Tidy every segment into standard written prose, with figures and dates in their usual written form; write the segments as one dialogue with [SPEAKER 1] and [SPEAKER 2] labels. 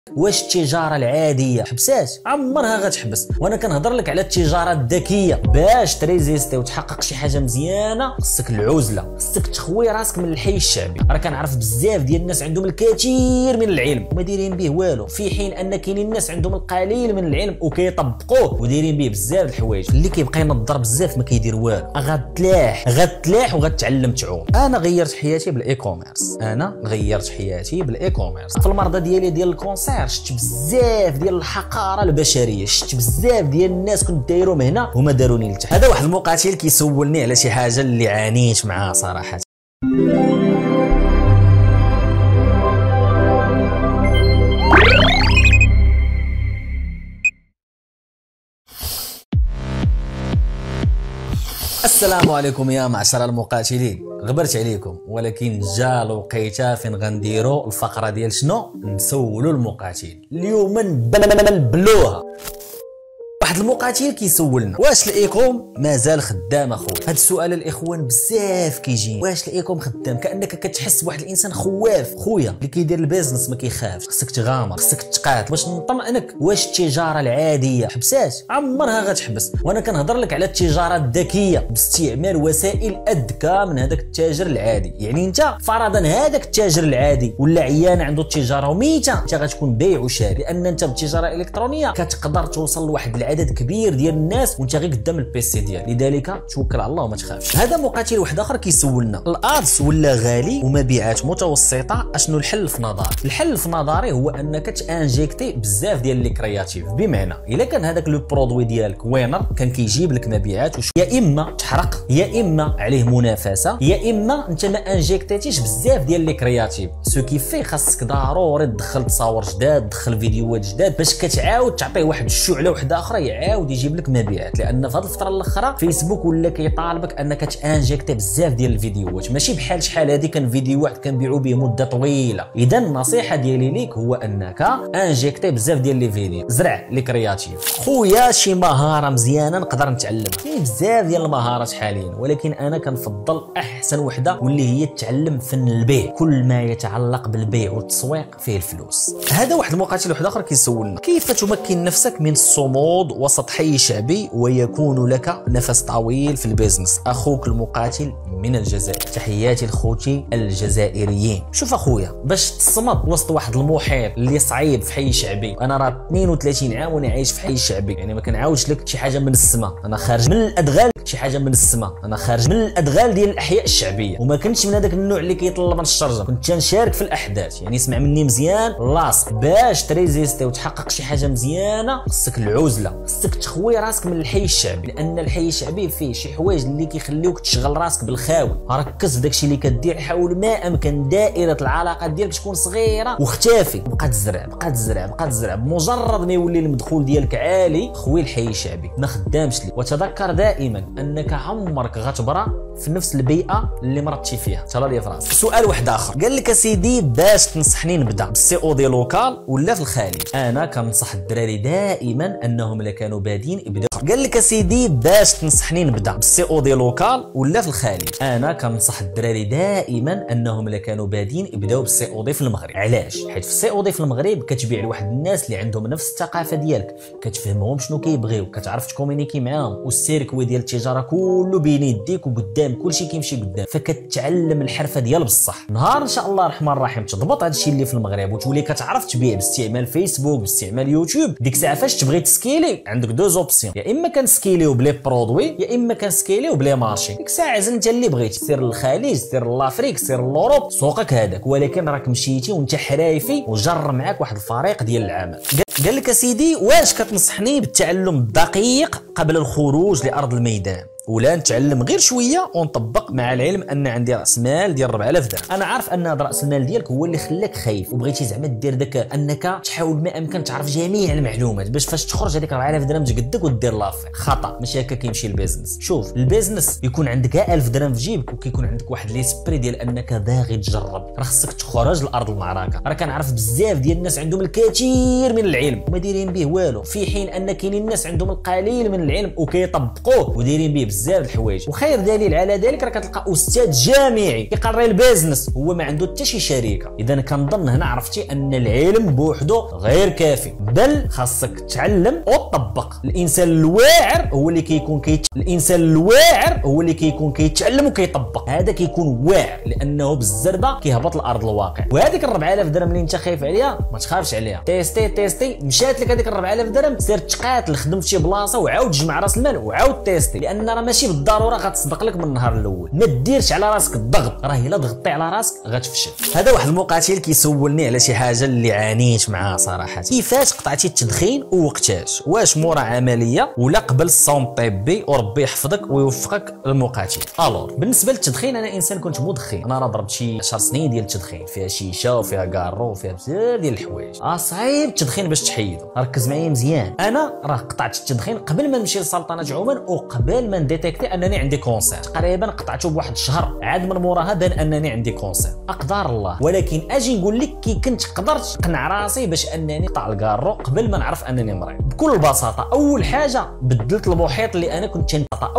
[SPEAKER 1] واش التجاره العاديه حبسات؟ عمرها غتحبس. وانا كنهضر لك على التجاره الذكيه. باش تريزيستي وتحقق شي حاجه مزيانه خصك العزله، خصك تخوي راسك من الحي الشعبي. راه كنعرف بزاف ديال الناس عندهم الكثير من العلم وما دايرين به والو، في حين ان كاينين الناس عندهم القليل من العلم وكيطبقوه ودايرين به بزاف د الحوايج. اللي كيبقى ينظر بزاف ما كيدير والو. غتلاح وغتعلم تعوم. انا غيرت حياتي بالاي كوميرس، في المرضى ديالي ديال الكونسير شفت بزاف ديال الحقاره البشريه، شفت بزاف ديال الناس كنت دايرهم هنا وما داروني لتحت. هذا واحد المقاتل كيسولني على شي حاجه اللي عانيت معاها صراحه. السلام عليكم يا معشر المقاتلين. غبرت عليكم ولكن جا الوقيته فين غنديروا الفقره ديال شنو نسولوا المقاتل. اليوم نبلبلوها. واحد المقاتل كيسولنا واش الايكوم مازال خدام اخويا. هذا السؤال الاخوان بزاف كيجي، واش الايكوم خدام؟ كانك كتحس بواحد الانسان خواف. خويا اللي كيدير البيزنس ما كيخافش، خصك تغامر، خصك تقاتل باش نطمئنك. واش التجاره العاديه حبسات؟ عمرها غتحبس. وانا كنهضر لك على التجاره الذكيه باستعمال وسائل اذكى من هذاك التاجر العادي. يعني انت فرضا هذاك التاجر العادي ولا عيان عنده التجاره وميته، انت غتكون بايع وشاري، لان انت بالتجاره الالكترونيه كتقدر توصل لواحد العدد كبير ديال الناس وانت غير قدام البيسي ديالك، لذلك توكل على الله وما تخافش. هذا مقاتل واحد اخر كيسولنا الادس ولا غالي ومبيعات متوسطه، اشنو الحل في نظري؟ الحل في نظري هو انك تانجيكتي بزاف ديال لي كرياتيف. بمعنى الا كان هذاك لو برودوي ديالك وينر كان كيجيب لك مبيعات يا اما تحرق يا اما عليه منافسه يا اما انت ما انجيكتيتيش بزاف ديال لي كرياتيف، سو كيفي خاصك ضروري تدخل تصاور جداد، تدخل فيديوهات جداد باش كتعاود تعطيه واحد الشعله واحده اخرى يعاود يجيب لك مبيعات. لان في هذه الفتره الاخرى فيسبوك ولا كيطالبك انك تانجيكتي بزاف ديال الفيديوهات، ماشي بحال شحال هذه كان فيديو واحد كنبيعوا به مده طويله. اذا النصيحه ديالي ليك هو انك انجيكتي بزاف ديال لي فيديو، زرع لي كرياتيف. خويا شي مهاره مزيانه نقدر نتعلمها، كاين بزاف ديال المهارات حاليا، ولكن انا كنفضل احسن وحده واللي هي تعلم فن البيع. كل ما يتعلق بالبيع والتسويق فيه الفلوس. هذا واحد المقاتل واحد اخر كيسولنا كيف تمكن نفسك من الصمود وسط حي شعبي ويكون لك نفس طويل في البيزنس. اخوك المقاتل من الجزائر. تحياتي لخوتي الجزائريين. شوف اخويا، باش تصمد وسط واحد المحيط اللي صعيب في حي شعبي، انا راه 32 عام وانا عايش في حي شعبي، يعني ما كنعاودش لك شي حاجه من السماء، انا خارج من الادغال شي حاجه من السماء، انا خارج من الادغال ديال الاحياء الشعبيه، وما كنتش من هذاك النوع اللي كيطلب من الشرجه، كنت نشارك في الاحداث. يعني اسمع مني مزيان لاصق، باش تريزيستي وتحقق شي حاجه مزيانه خصك العزله، خصك تخوي راسك من الحي الشعبي، لان الحي الشعبي فيه شي حوايج اللي كيخليوك تشغل راسك بالخاوي. ركز في داكشي اللي كدير، حاول ما امكن دائره العلاقات ديالك تكون صغيره واختفي، بقى تزرع بمجرد ما يولي المدخول ديالك عالي خوي الحي الشعبي ما خدامش لي. وتذكر دائما انك عمرك غتبرى في نفس البيئه اللي مرضتي فيها. ترى لي فراسك. سؤال واحد اخر قال لك اسيدي باش تنصحني نبدا بالسي او دي لوكال ولا في الخليج؟ انا كنصح الدراري دائما انهم الا كانوا بادين يبداو. قال لك اسيدي باش تنصحني نبدا بالسي او دي لوكال ولا في الخليج؟ انا كنصح الدراري دائما انهم الا كانوا بادين يبداو بالسي او دي في المغرب. علاش؟ حيت في السي او دي في المغرب كتبيع لواحد الناس اللي عندهم نفس الثقافه ديالك، كتفهمهم شنو كيبغيو، كتعرف تكومونيكي معاهم، والسيركوي ديال التجاره كله بين يديك وقدام، كلشي كيمشي قدام، فكتعلم الحرفه ديال بصح. نهار ان شاء الله الرحمن الرحيم تضبط هذا الشيء اللي في المغرب وتولي كتعرف تبيع باستعمال فيسبوك باستعمال يوتيوب، ديك الساعه فاش تبغي تسكيلي عندك دو زوبسيون، يا اما كنسكيليو بلي برودوي يا اما كنسكيليو بلي مارشي. ديك الساعه عزل انت اللي بغيتي، سير للخليج سير لافريك سير لوروب، سوقك هذاك، ولكن راك مشيتي وانت حرايفي وجر معاك واحد الفريق ديال العمل. قال لك اسيدي واش كتنصحني بالتعلم الدقيق قبل الخروج لارض الميدان ولا نتعلم غير شويه ونطبق، مع العلم ان عندي راس مال ديال 4000 درهم؟ انا عارف ان هذا راس المال ديالك هو اللي خلاك خايف وبغيتي زعما دير داك انك تحاول ما امكن تعرف جميع المعلومات باش فاش تخرج هذيك 4000 درهم تقدك ودير لافير. خطا، ماشي هكا كيمشي البيزنس. شوف البيزنس يكون عندك 1000 درهم في جيبك وكيكون عندك واحد ليسبري ديال انك باغي تجرب، راه خصك تخرج لارض المعركه. راه كنعرف بزاف ديال الناس عندهم الكثير من العلم وما دايرين به والو، في حين ان كاينين الناس عندهم القليل من العلم وكيطبقوه ودايرين به بزاف د الحوايج. وخير دليل على ذلك راه كتلقى استاذ جامعي كيقري البيزنس هو ما عنده حتى شي شركه. اذا كنظن هنا عرفتي ان العلم بوحده غير كافي، بل خاصك تعلم وتطبق. الانسان الواعر هو اللي كيكون كيتعلم وكيطبق، هذا كيكون واعر لانه بالزربه كيهبط لارض الواقع. وهذيك 4000 درهم اللي انت خايف عليها ما تخافش عليها، تيستي مشات لك هذيك 4000 درهم، سير تقاتل خدم في شي بلاصه وعاود جمع راس المال وعاود تيستي، لان راه ماشي بالضروره غتصدق لك من النهار الاول. ما ديرش على راسك الضغط، راه الا ضغطتي على راسك غتفشل. هذا واحد المقاتل كيسولني على شي حاجه اللي عانيت معها صراحه، كيفاش قطعتي التدخين ووقتاش؟ واش مورا عمليه ولا قبل الصوم الطبي؟ وربي يحفظك ويوفقك المقاتل. الور بالنسبه للتدخين، انا انسان كنت مدخن، انا راه ضربت شي 10 سنين ديال التدخين، فيها شيشه وفيها كارو وفيها بزاف ديال الحوايج. صعيب التدخين باش تحيدو، ركز معايا مزيان. انا راه قطعت التدخين قبل ما نمشي لسلطنه عمان وقبل ما نديتيكتي انني عندي كونسير، تقريبا قطعته بواحد الشهر، عاد من موراها بان انني عندي كونسير. اقدار الله. ولكن اجي نقول لك كي كنت قدرت نقنع راسي باش انني نقطع الكارو قبل ما نعرف انني مريض. بكل بساطه اول حاجه بدلت المحيط اللي انا كنت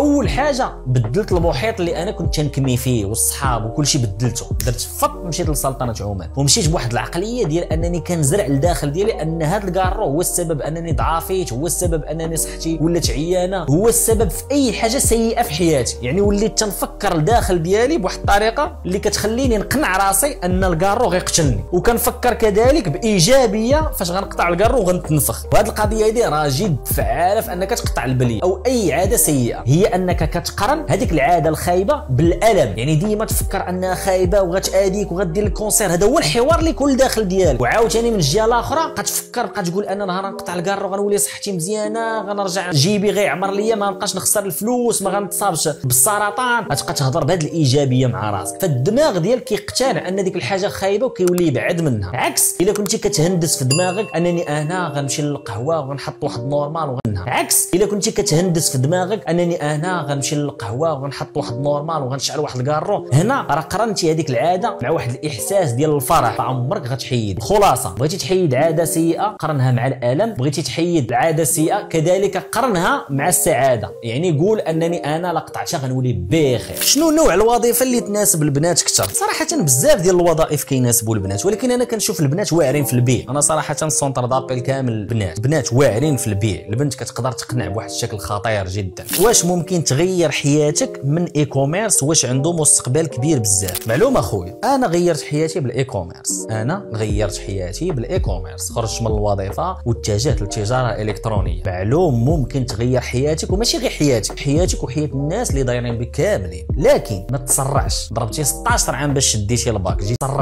[SPEAKER 1] تنكمي فيه والصحاب وكل شيء بدلته، درت فط مشيت لسلطنه عمان ومشيت بواحد العقليه ديال انني كنزرع لداخل ديالي ان هذا الكارو هو السبب انني ضعافيت، هو السبب انني صحتي ولات عيانه، هو السبب في اي حاجه سيئه في حياتي. يعني وليت تنفكر لداخل ديالي بواحد الطريقه اللي كتخليني نقنع راسي ان الكارو غيقتلني، وكنفكر كذلك بايجابيه فاش غنقطع الكارو وغنتنفخ. وهذه القضيه هذه راه جد فعاله في انك تقطع البليه او اي عاده سيئه، هي انك كتقرن هذيك العاده الخايبه بالالم. يعني ديما تفكر انها خايبه وغتاديك وغدير لك كونسير، هذا هو الحوار اللي يكون داخل ديالك. وعاوتاني من الجهه الاخرى كتفكر بقى تقول انا نهار نقطع الكارو غنولي صحتي مزيانه، غنرجع جيبي غيعمر ليا، ما نبقاش نخسر الفلوس، ما غنتصابش بالسرطان. غتبقى تهضر بهذه الايجابيه مع راسك، فالدماغ ديالك كيقتنع ان ديك الحاجه خايبه وكيولي يبعد منها. عكس الا كنتي كتهندس في دماغك انني انا غنمشي للقهوه وغنحط واحد نورمال وغنها، عكس الا كنتي كتهندس في دماغك انني انا غنمشي للقهوه وغنحط واحد نورمال وغنشعل واحد الكارو، هنا راه قرنتي هذيك العاده مع واحد الاحساس ديال الفرح فعمرك غتحيد. خلاصه بغيتي تحيد عاده سيئه قرنها مع الالم، بغيتي تحيد العاده السيئه كذلك قرنها مع السعاده. يعني قول انني انا لا قطعتها غنولي بخير. شنو نوع الوظيفه اللي تناسب البنات اكثر؟ صراحه بزاف ديال الوظائف كيناسبوا البنات، ولكن انا كنشوف البنات واعرين في البيع. انا صراحه السونتر دابيل كامل بنات واعرين في البيع. البنت كتقدر تقنع بواحد الشكل خطير جدا. واش ممكن تغير حياتك من اي كوميرس؟ واش عنده مستقبل كبير بزاف؟ معلومه خويا، انا غيرت حياتي بالاي كوميرس، خرجت من الوظيفه واتجهت للتجاره الالكترونيه. معلوم ممكن تغير حياتك، وماشي غير حياتك وحياه الناس اللي دايرين بك كاملين، لكن ما تسرعش. ضربتي 16 عام باش شديتي الباك،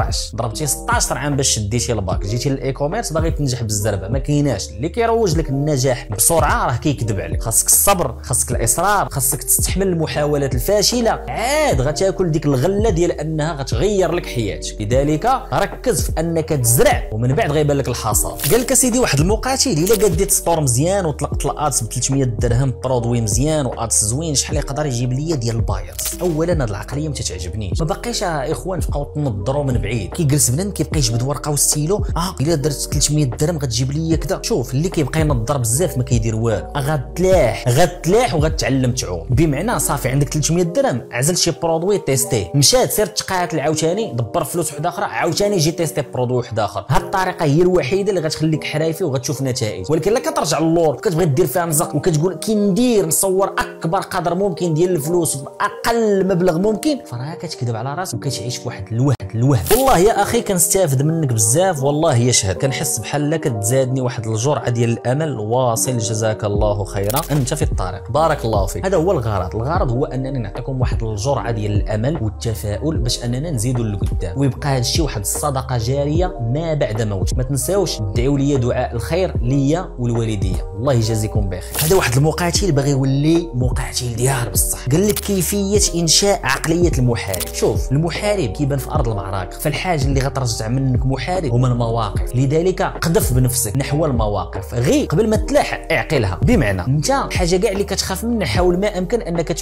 [SPEAKER 1] جيتي للاي كوميرس باغي تنجح بالزربه، ما كايناش. اللي كيروج لك النجاح بسرعه راه كيكذب عليك. خاصك الصبر، خاصك الاصرار، خاصك تستحمل المحاولات الفاشله، عاد غتاكل ديك الغله ديال انها غتغير لك حياتك. لذلك ركز في انك تزرع ومن بعد غيبان لك الحصاد. قال لك سيدي واحد المقاتل الا قديت سطور مزيان وطلقت الادس ب 300 درهم برودوي مزيان وادس زوين، شحال يقدر يجيب ليا ديال البايرز؟ اولا هاد العقليه ما تتعجبنيش. ما باقيش اخوان تبقاو تنظروا من بعيد. كيجلس بنادم كيبقى يجبد ورقه وستيلو، الا درت 300 درهم غتجيب ليا كذا. شوف اللي كيبقى ينظر بزاف ما كيدير والو، غتلاح وغتعلم تعوم. بمعنى صافي عندك 300 درهم، عزل شي برودوي تيستيه، مشات سير تقاتل عاوتاني، دبر فلوس وحده اخرى عاوتاني جي تيستي برودوي واحد اخر. هاد الطريقه هي الوحيده اللي غتخليك حرايفي وغتشوف نتائج. ولكن لا كترجع للور كتبغي دير فيها نزق وكتقول كي ندير نصور اكبر قدر ممكن ديال الفلوس باقل مبلغ ممكن، فراه كتكذب على راسك وكتعيش في واحد الوهم. والله يا اخي كنستافد منك بزاف، والله يشهد. كنحس بحال كتزادني واحد الجرعه ديال الامل. واصل، جزاك الله خيرا، انت في الطريق، بارك الله فيك. هذا هو الغرض هو انني نعطيكم واحد الجرعه ديال الامل والتفاؤل باش اننا نزيدوا لقدام، ويبقى هذا الشيء واحد الصدقه جاريه ما بعد موت. ما تنساوش دعوا لي دعاء الخير ليا والوالديه، الله يجازيكم بخير. هذا واحد المقاتل باغي يولي مقاتل ديار بصح. قال لك كيفيه انشاء عقليه المحارب. شوف المحارب كيبان في ارض المعركه، فالحاجه اللي غترجع منك محارب هما المواقف. لذلك قذف بنفسك نحو المواقف، غير قبل ما تلاح اعقلها. بمعنى انت حاجه كاع اللي كتخاف منها حاول ما امكن انك تمشي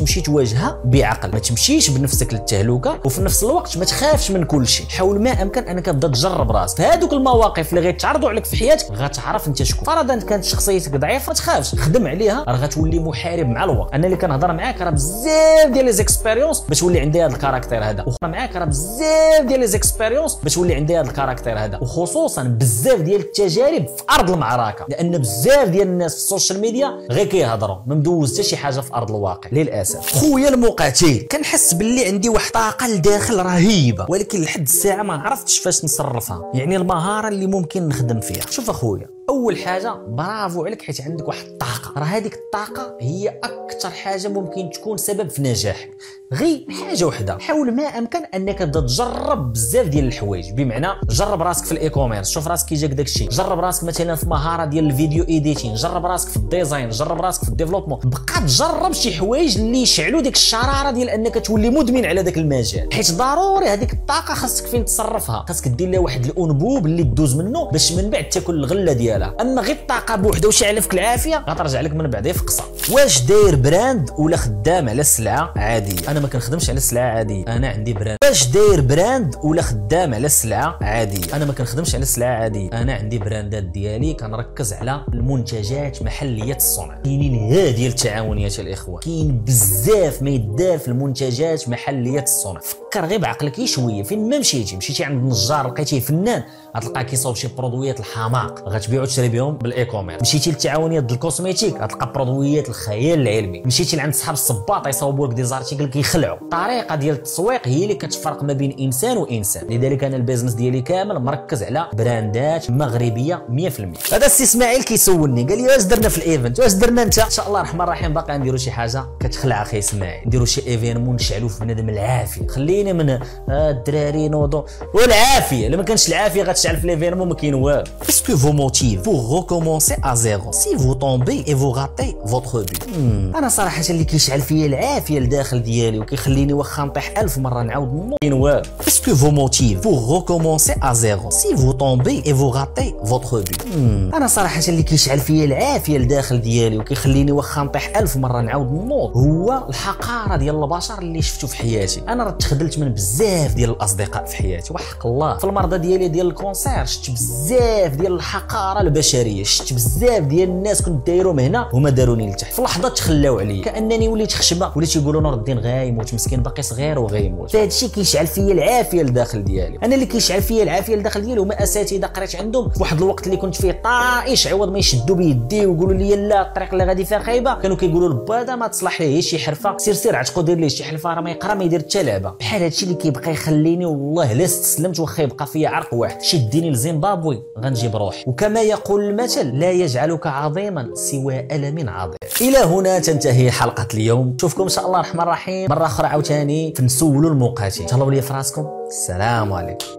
[SPEAKER 1] تمشي تواجهها بعقل، ما تمشيش بنفسك للتهلكه، وفي نفس الوقت ما تخافش من كل شيء. حاول ما امكن انك تبدا تجرب راسك في هذوك المواقف اللي غيتعرضوا عليك في حياتك، غتعرف انت شكون. فرضا كانت شخصيتك ضعيفه ما تخافش، خدم عليها، راه غتولي محارب مع الوقت. انا اللي كنهضر معاك راه بزاف ديال لي زيكسبيريونس باش تولي عندي هذا الكاركتير هذا، معاك راه بزاف ديال لي زيكسبيريونس باش تولي عندي هذا الكاركتير هذا، وخصوصا بزاف ديال التجارب في ارض المعركه، لان بزاف ديال الناس في السوشيال ميديا غير كيهضروا، ما مدوز حتى شي حاجه في ارض الواقع للاسف. خويا المقاتل، كنحس باللي عندي واحد الطاقه لداخل رهيبه، ولكن لحد الساعه ما عرفتش فاش نصرفها، يعني المهاره اللي ممكن نخدم فيها. شوف اخويا، اول حاجه برافو عليك حيت عندك واحد الطاقه، راه هذيك الطاقه هي اكثر حاجه ممكن تكون سبب في نجاحك. غير حاجه وحده، حاول ما امكن انك تبدا تجرب بزاف ديال الحوايج، بمعنى جرب راسك في الاي كوميرس، شوف راسك كي جاك داكشي، جرب راسك مثلا في مهاره ديال الفيديو ايديتين، جرب راسك في الديزاين، جرب راسك في الديفلوبمون، بقى تجرب شي حوايج اللي يشعلوا ديك الشراره ديال انك تولي مدمن على داك المجال، حيت ضروري هذيك الطاقه خاصك فين تصرفها، خاصك دير لها واحد الانبوب اللي تدوز منه باش من بعد تاكل الغله ديالها. اما غير الطاقه بوحده وشاعله فيك العافيه غترجع لك من بعد يفقصها. واش داير براند ولا خدام على سلعه عاديه؟ انا ما كنخدمش على سلعه عاديه، انا عندي براند. واش داير براند ولا خدام على سلعه عاديه؟ انا ما كنخدمش على سلعه عاديه، انا عندي براندات ديالي كنركز على المنتجات محليه الصنع. كاينين ها ديال التعاونيات الاخوه، كاين بزاف ما يدار في المنتجات محليه الصنع. فكر غير بعقلك شويه، فين ما مشيتي عند النجار لقيتيه فنان غتلقى كيصاوب شي برودويات الحماق غتبيعو تشري بهم بالاي كوميرس. مشيتي للتعاونيات ديال الكوسميتيك غتلقى برودويات الخيال العلمي. مشيتي لعند صحاب الصباط يصاوبوا لك دي زارتيكل كيخلعوا. الطريقه ديال التسويق هي اللي كتفرق ما بين انسان وانسان، لذلك انا البيزنس ديالي كامل مركز على براندات مغربيه 100%. هذا السي اسماعيل كيسولني قال لي واش درنا في الايفنت، واش درنا انت؟ ان شاء الله الرحمن الرحيم باقي نديروا شي حاجه كتخلع اخي اسماعيل، نديروا شي ايفينمون نشعلوا في بنادم العافيه. خليني من الدراري نوضوا والعافيه، الا ما كانش العافيه غتشعل في الايفينمون ما كاين والو. Qu'est-ce que vos motive pour recommencer à zéro si vous tombez et vous ratez votre but؟ انا صراحه اللي كيشعل فيا العافيه لداخل ديالي وكيخليني واخا نطيح 1000 مره نعاود نوض كاين والو. Qu'est-ce que vos motive pour recommencer à zéro si vous tombez et vous ratez votre but؟ انا صراحه اللي كيشعل فيا العافيه لداخل ديالي وكيخليني واخا نطيح 1000 مره نعاود نوض هو الحقاره ديال البشر اللي شفتو في حياتي. انا راه تخذلت من بزاف ديال الاصدقاء في حياتي وحق الله. في المرضى ديالي ديال الكونسير شفت بزاف ديال الحقاره البشريه، شفت بزاف ديال الناس كنت دايرهم هنا هما داروني لتحت، في لحظه تخلاو عليا كانني وليت خشبه، وليت يقولوا نور الدين غايموت مسكين باقي صغير وغايموت. فهاد الشيء كيشعل فيا العافيه لداخل ديالي. انا اللي كيشعل فيا العافيه لداخل ديالي هما اساتذه قريت عندهم في واحد الوقت اللي كنت فيه طائش، عوض ما يشدوا بيدي ويقولوا لي لا الطريق اللي غادي فيها خايبه، كانوا كيقولوا لبا هذا ما تصلح ليه شي حرفه، سير عتقو دير ليه شي حرفه راه ما يقرا ما يدير حتى لعبه. بحال هادشي اللي كيبقى يخليني والله لا استسلمت واخا يبقى فيا عرق واحد، شديني لزيمبابوي غنجيب روحي. وكما يقول المثل لا يجعلك عظيما سوى ألم عظيم. الى هنا تنتهي حلقه اليوم، نشوفكم ان شاء الله الرحمن الرحيم مره اخرى عاوتاني في نسولوا المقاتل. تهلاو ليا في راسكم، السلام عليكم.